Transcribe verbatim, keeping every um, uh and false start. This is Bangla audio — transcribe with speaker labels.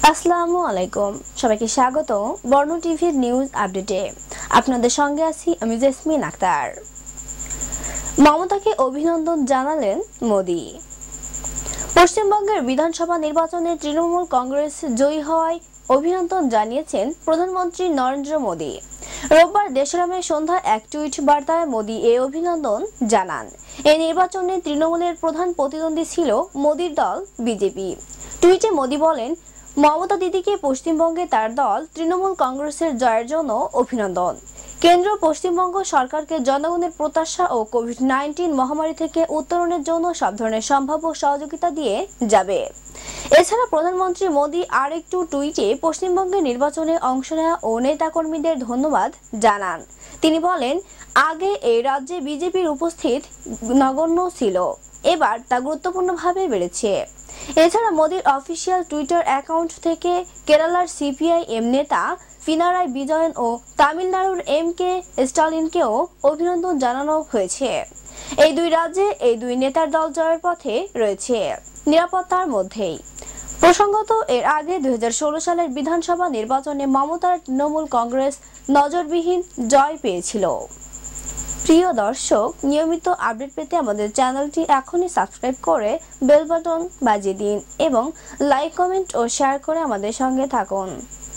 Speaker 1: আসসালামু আলাইকুম সবাইকে স্বাগত বর্ণ টিভির নিউজ আপডেটে। আপনাদের সঙ্গে আছি আমি জেসমিন আক্তার। মমতাকে অভিনন্দন জানালেন মোদি। পশ্চিমবঙ্গের বিধানসভা নির্বাচনে তৃণমূল কংগ্রেস জয়ী হওয়ায় অভিনন্দন জানিয়েছেন প্রধানমন্ত্রী নরেন্দ্র মোদি। রোববার দেশরামে সন্ধ্যায় এক টুইট বার্তায় মোদি এই অভিনন্দন জানান। এই নির্বাচনে তৃণমূলের প্রধান প্রতিদ্বন্দ্বী ছিল মোদির দল বিজেপি। টুইটে মোদি বলেন, মমতা দিদিকে পশ্চিমবঙ্গে তার দল তৃণমূল কংগ্রেসের জয়ের জন্য অভিনন্দন। কেন্দ্র পশ্চিমবঙ্গ সরকারকে জনগণের প্রত্যাশা ও কোভিড নাইন্টিন মহামারী থেকে উত্তরণের জন্য সব ধরনের সম্ভাব্য সহযোগিতা দিয়ে যাবে। এছাড়া প্রধানমন্ত্রী মোদি আর একটু টুইটে পশ্চিমবঙ্গের নির্বাচনে অংশ নেওয়া ও নেতাকর্মীদের ধন্যবাদ জানান। তিনি বলেন, আগে এই রাজ্যে বিজেপির উপস্থিত নগণ্য ছিল, এবার তা গুরুত্বপূর্ণভাবে বেড়েছে। এছাড়া মোদির অফিসিয়াল টুইটার অ্যাকাউন্ট থেকে কেরালার সিপিআইএম নেতা পিনারাই বিজয়ন ও তামিলনাড়ুর এম কে স্টালিনকেও অভিনন্দন জানানো হয়েছে। এই দুই রাজ্যে এই দুই নেতার দল জয়ের পথে রয়েছে, নিরাপত্তার মধ্যেই। প্রসঙ্গত, এর আগে দুই হাজার ষোলো সালের বিধানসভা নির্বাচনে মমতার তৃণমূল কংগ্রেস নজরবিহীন জয় পেয়েছিল। প্রিয় দর্শক, নিয়মিত আপডেট পেতে আমাদের চ্যানেলটি এখনই সাবস্ক্রাইব করে বেল বাটন বাজিয়ে দিন এবং লাইক, কমেন্ট ও শেয়ার করে আমাদের সঙ্গে থাকুন।